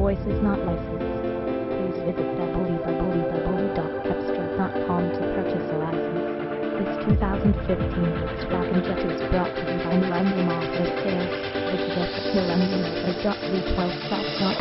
voice is not licensed. Please visit www.cepstral.com to purchase a license. This 2015 Volkswagen Jetta is brought to you by Millennium Auto Sales. Visit us at millenniumauto.v12.com.